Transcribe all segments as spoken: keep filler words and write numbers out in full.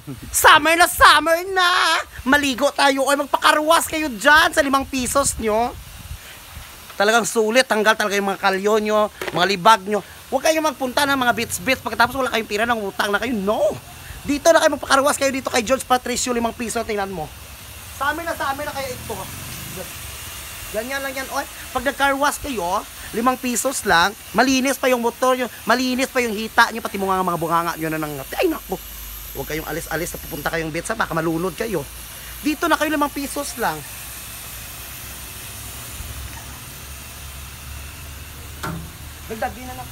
Summer na summer na! Maligo tayo o magpakarwas kayo dyan sa limang pisos nyo. Talagang sulit, tanggal talaga yung mga kalyo nyo, mga libag nyo. Huwag kayong magpunta ng mga bits-bits pagkatapos wala kayong pira ng utang na kayo. No! Dito na kayo magpakarwas kayo dito kay George Patricio, limang piso, tingnan mo. Summer na summer na kaya ito. Ganyan lang yan. O, pag nagkarwas kayo, limang pisos lang, malinis pa yung motor nyo, malinis pa yung hita nyo, pati mga mga bunganga nyo na nang, ay naku. Huwag kayong alis-alis na pupunta kayong bitsa, baka malunod kayo. Dito na kayo limang pisos lang. Dagdag din na lang.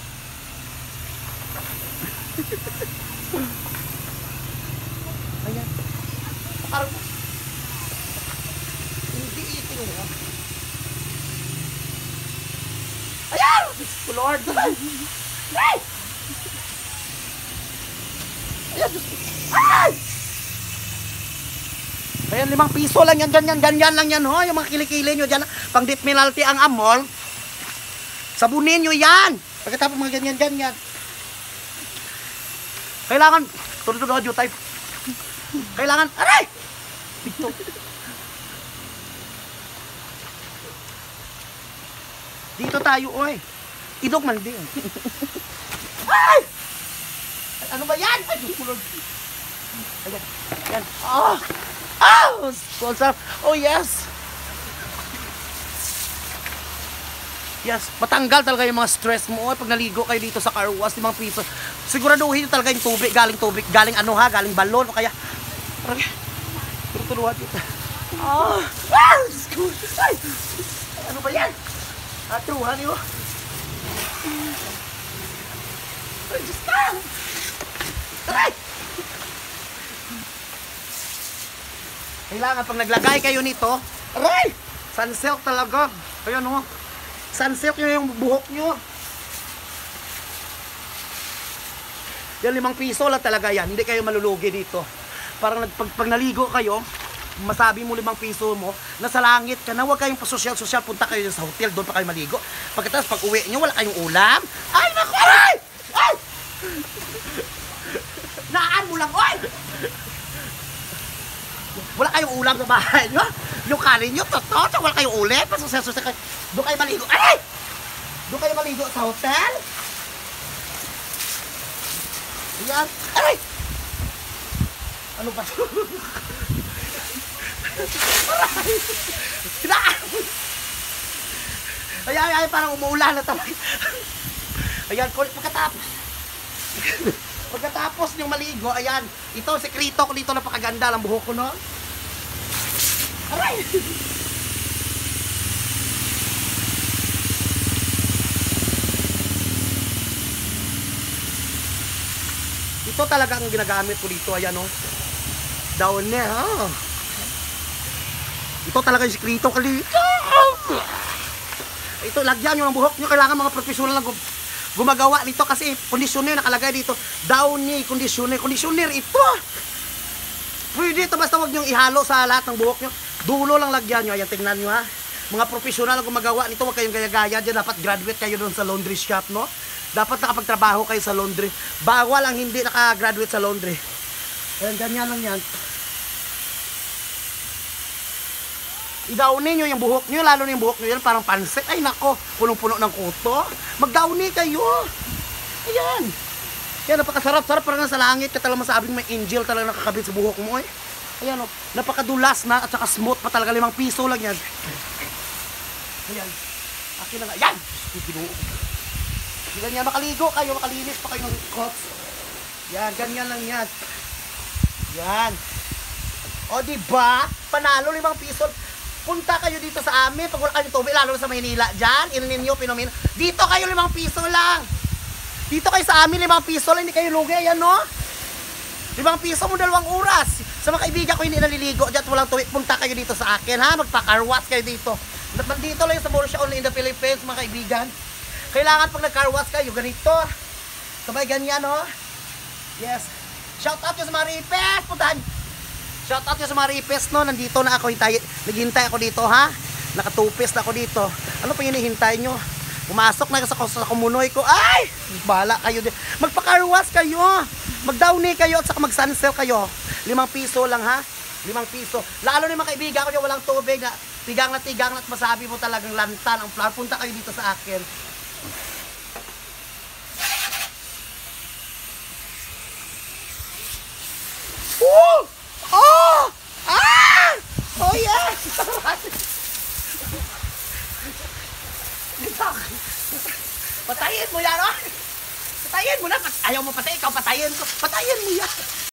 Ayan. Parang hindi iting mo. Ayan! Lord! Ay! Ayan! Ay! Ayan, limang piso lang yan, ganyan, ganyan lang yan, ho. Yung mga kilikili nyo dyan, pang death penalty ang amol. Sabunin nyo yan! Pagkatapos mga ganyan, ganyan. Kailangan, tuloy-tuloy audio type. Kailangan, aray! Dito. Dito tayo, oy. Idog man din. Ay! Ano ba yan? Ay, Diyos. Ayan. Ayan. Oh! Oh! Sponsor. Oh, yes. Yes. Matanggal talaga yung mga stress mo. Oy, pag naligo kayo dito sa car wash, limang piso. Siguraduhin talaga yung tubig. Galing tubig. Galing ano ha? Galing balon. O kaya... Turuturuhan dito. Oh! Ah! Ay! Ano ba yan? Atruhan yun. Ay, Diyos ka! Aray! Kailangan pag naglagay kayo nito, aray! Sunsilk talaga. Ayan o. Sunsilk nyo yung buhok nyo. Yan, limang piso lang talaga yan. Hindi kayo malulugi dito. Parang pag, pag naligo kayo, masabi mo limang piso mo, nasa langit ka na, huwag kayong pasosyal-sosyal, punta kayo sa hotel, doon pa kayo maligo. Pagkatapos pag uwi nyo, wala kayong ulam. Ay, naku! Aray! Ay! Naan mo lang, oy! Wala kayong ulam sa bahay nyo? Yung kanin nyo, totoo, wala kayong ulit, pasosyal-sosyal kayo. Doon kayo maligo. Aray! Doon kayo maligo sa hotel. Ayan. Aray! Ano ba? Ayan, ayan, parang umuulan na talaga. Ayan, pagkatapos pagkatapos yung maligo, ayan, ito, sekreto ko dito, napakaganda ang buhok ko, no? Aray! Ito talaga ang ginagamit ko dito, ayan, no? Down na, ha? Ito talaga yung sekreto ko dito. Ito, lagyan nyo ng buhok nyo. Kailangan mga professional lang gumagawa nito kasi conditioner nakalagay dito. Downy conditioner. Conditioner ito. Pwede ito, basta huwag nyo ihalo sa lahat ng buhok nyo. Dulo lang lagyan nyo. Ayan, tingnan nyo ha. Mga professional gumagawa nito. Huwag kayong gaya-gaya dyan. Dapat graduate kayo doon sa laundry shop, no? Dapat nakapagtrabaho kayo sa laundry. Bawal ang hindi nakagraduate sa laundry. Ayan, ganyan lang yan. I-downy nyo yung buhok nyo, lalo na yung buhok nyo yan, parang pansit. Ay nako, punong-puno ng kuto. Mag-downy kayo. Ayan. Ayan, napakasarap-sarap, parang sa langit ka talaga masabing may angel talaga nakakabit sa buhok mo. Eh. Ayan, oh, napakadulas na at saka smooth pa talaga, limang piso lang yan. Ayan. Akin na nga. Ayan! Ganyan, makaligo kayo, makalinis pa kayo ng cuts. Yan, ganyan lang yan. Yan. O, diba? Panalo, limang piso. Punta kayo dito sa amin, pag wala kayong tubig, lalo sa Maynila, dyan, inin nyo, pinumin. Dito kayo, limang piso lang. Dito kayo sa amin, limang piso lang, hindi kayo lugi, ayan no? Limang piso mo, dalawang oras. Sa mga kaibigan ko, hindi naliligo dyan, walang tubig, punta kayo dito sa akin, ha? Magpa-carwash kayo dito. Dito lang sa Borussia only in the Philippines, mga kaibigan. Kailangan pag nag-carwash kayo, ganito. Sabay ganyan, no? Yes. Shout out nyo sa mga ripes, puntahan. Shout out nyo sa mga ripes, no? Nandito na ako, hintay, naghihintay ako dito, ha? Nakatupis na ako dito. Ano pa hinihintay nyo? Pumasok na sa, sa kumunoy ko. Ay! Bahala kayo din. Magpa-carwash kayo. Mag-downy kayo at saka mag-sunsell kayo. Limang piso lang ha. Limang piso. Lalo na yung mga kaibigan ko yung walang tubig na tigang na tigang at masabi mo talagang lantan ang flower. Punta kayo dito sa akin. Oh! Oh! Ah! Oh yes! Patayin mo yan, oh! Patayin mo na! Ayaw mo patay, ikaw patayin ko! Patayin mo yan!